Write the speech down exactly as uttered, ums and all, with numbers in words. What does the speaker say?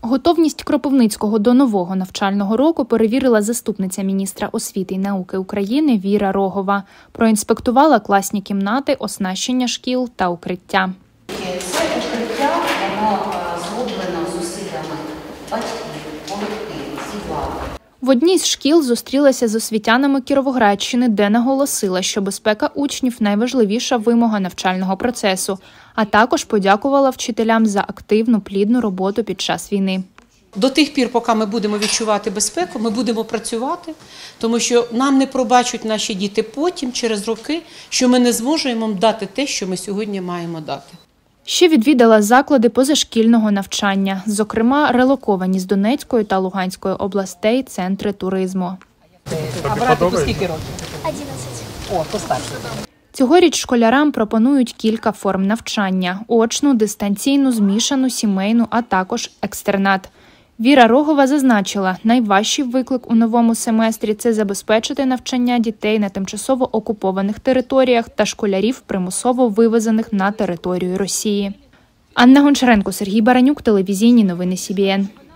Готовність Кропивницького до нового навчального року перевірила заступниця міністра освіти і науки України Віра Рогова. Проінспектувала класні кімнати, оснащення шкіл та укриття. Це укриття, воно зроблено зусиллями батьків, колективів, всі влади. В одній з шкіл зустрілася з освітянами Кіровоградщини, де наголосила, що безпека учнів – найважливіша вимога навчального процесу, а також подякувала вчителям за активну, плідну роботу під час війни. До тих пір, поки ми будемо відчувати безпеку, ми будемо працювати, тому що нам не пробачать наші діти потім, через роки, що ми не зможемо їм дати те, що ми сьогодні маємо дати. Ще відвідала заклади позашкільного навчання, зокрема релоковані з Донецької та Луганської областей центри туризму. А братику скільки років? одинадцять. О, то старше. Цьогоріч школярам пропонують кілька форм навчання – очну, дистанційну, змішану, сімейну, а також екстернат. Віра Рогова зазначила, найважчий виклик у новому семестрі – це забезпечити навчання дітей на тимчасово окупованих територіях та школярів, примусово вивезених на територію Росії. Анна Гончаренко, Сергій Баранюк, телевізійні новини Сі Бі Ен.